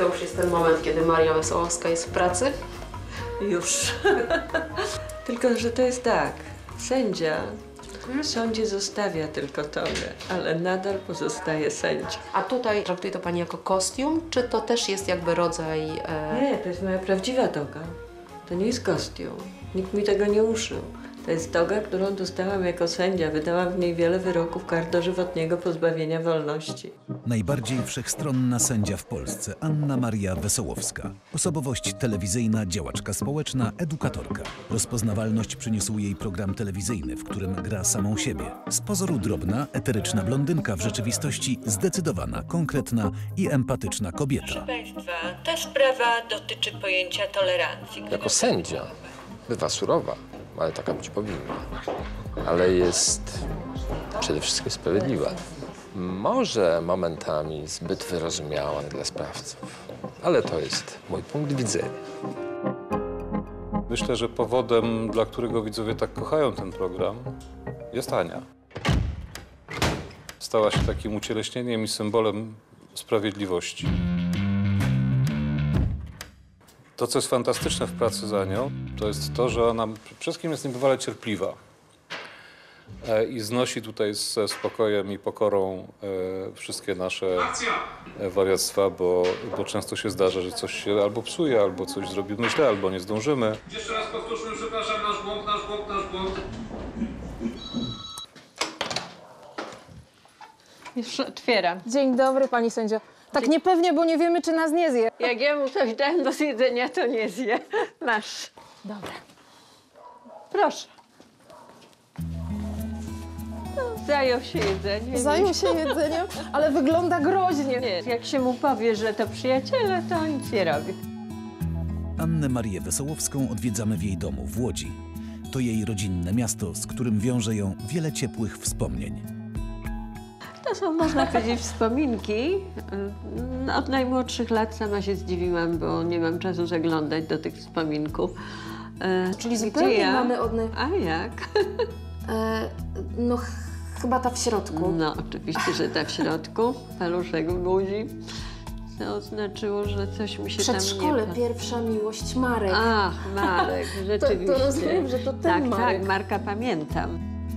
to już jest ten moment, kiedy Maria Wesołowska jest w pracy? Już. Tylko, że to jest tak. Sędzia w sądzie zostawia tylko togę, ale nadal pozostaje sędzia. A tutaj traktuje to pani jako kostium, czy to też jest jakby rodzaj... Nie, to jest moja prawdziwa toga. To nie jest kostium. Nikt mi tego nie uszył. To jest toga, którą dostałam jako sędzia. Wydałam w niej wiele wyroków kar dożywotniego pozbawienia wolności. Najbardziej wszechstronna sędzia w Polsce, Anna Maria Wesołowska. Osobowość telewizyjna, działaczka społeczna, edukatorka. Rozpoznawalność przyniósł jej program telewizyjny, w którym gra samą siebie. Z pozoru drobna, eteryczna blondynka, w rzeczywistości zdecydowana, konkretna i empatyczna kobieta. Proszę Państwa, ta sprawa dotyczy pojęcia tolerancji. Jako sędzia bywa surowa, ale taka być powinna. Ale jest przede wszystkim sprawiedliwa. Może momentami zbyt wyrozumiała dla sprawców, ale to jest mój punkt widzenia. Myślę, że powodem, dla którego widzowie tak kochają ten program, jest Ania. Stała się takim ucieleśnieniem i symbolem sprawiedliwości. To, co jest fantastyczne w pracy z Anią, to jest to, że ona przede wszystkim jest niebywale cierpliwa i znosi tutaj ze spokojem i pokorą wszystkie nasze wariactwa, bo często się zdarza, że coś się albo psuje, albo coś zrobimy źle, albo nie zdążymy. Jeszcze raz powtórzmy, przepraszam, nasz błąd, nasz błąd, nasz błąd. Już otwieram. Dzień dobry, pani sędzio. Tak niepewnie, bo nie wiemy, czy nas nie zje. Jak ja mu coś dam do zjedzenia, to nie zje. Masz. Dobra. Proszę. No, zajął się jedzeniem. Zajął się jedzeniem, ale wygląda groźnie. Nie, jak się mu powie, że to przyjaciele, to nic nie robi. Annę Marię Wesołowską odwiedzamy w jej domu w Łodzi. To jej rodzinne miasto, z którym wiąże ją wiele ciepłych wspomnień. To są, można powiedzieć, wspominki. Od najmłodszych lat sama się zdziwiłam, bo nie mam czasu zaglądać do tych wspominków. Czyli zupełnie mamy od A jak? No chyba ta w środku. No, oczywiście, że ta w środku. Paluszek w buzi. To oznaczyło, że coś mi się tam nie... Przedszkole, pierwsza miłość, Marek. Ach, Marek, rzeczywiście. To rozumiem, że to ten Marek. Tak, Marka pamiętam.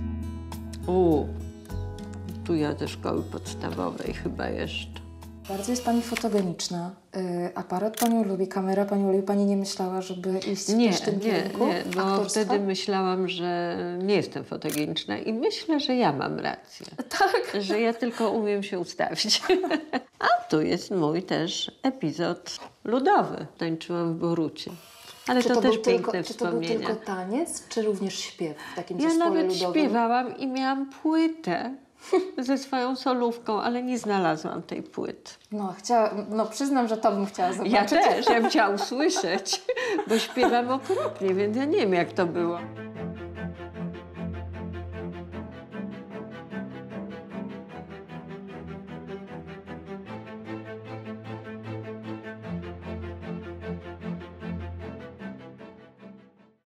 Tu ja ze szkoły podstawowej chyba jeszcze. Bardzo jest pani fotogeniczna. Aparat panią lubi, kamera panią lubi. Pani nie myślała, żeby iść w tym kierunku? Nie, bo aktorstwa? wtedy myślałam, że nie jestem fotogeniczna i myślę, że ja mam rację. Tak. Że ja tylko umiem się ustawić. A tu jest mój też epizod ludowy. Tańczyłam w Borucie. Ale to też piękne Czy to był wspomnienia. tylko taniec, czy również śpiew w takim Ja zespole nawet ludowym? śpiewałam i miałam płytę ze swoją solówką, ale nie znalazłam tej płyty. No przyznam, że to bym chciała zobaczyć. Ja też, ja bym chciała usłyszeć, bo śpiewam okropnie, więc ja nie wiem, jak to było.